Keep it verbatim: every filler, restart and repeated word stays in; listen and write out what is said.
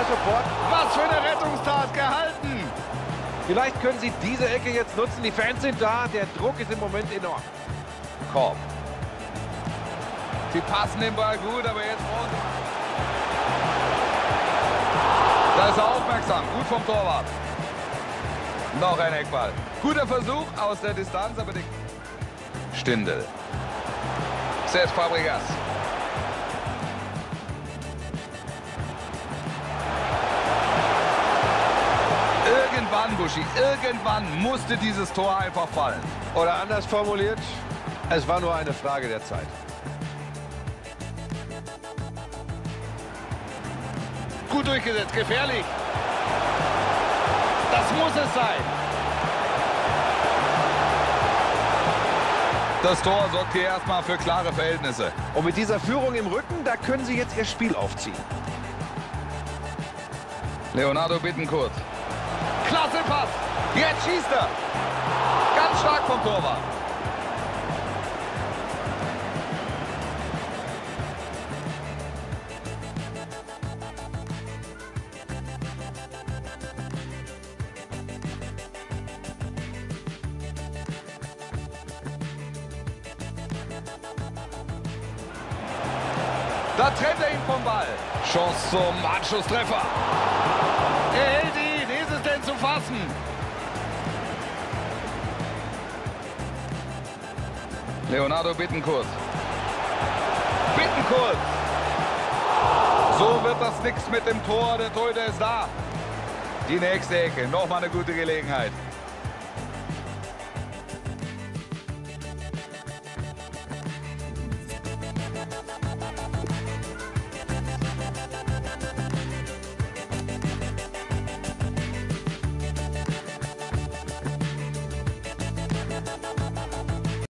mal Support. Was für eine Rettungstat, gehalten. Vielleicht können sie diese Ecke jetzt nutzen. Die Fans sind da. Der Druck ist im Moment enorm. Korb. Sie passen den Ball gut, aber jetzt brauchen sie... Da ist er aufmerksam. Gut vom Torwart. Noch ein Eckball. Guter Versuch aus der Distanz, aber die... Stindl. Cesc Fabregas. Irgendwann, Buschi, irgendwann musste dieses Tor einfach fallen. Oder anders formuliert, es war nur eine Frage der Zeit. Gut durchgesetzt, gefährlich. Das muss es sein. Das Tor sorgt hier erstmal für klare Verhältnisse. Und mit dieser Führung im Rücken, da können sie jetzt ihr Spiel aufziehen. Leonardo Bittencourt. Klasse Pass. Jetzt schießt er. Ganz stark vom Torwart. Da trennt er ihn vom Ball. Chance zum Anschlusstreffer. Er hält ihn. Ist es denn zu fassen? Leonardo Bittencourt. Bittencourt. So wird das nichts mit dem Tor. Der Torhüter ist da. Die nächste Ecke. Nochmal eine gute Gelegenheit.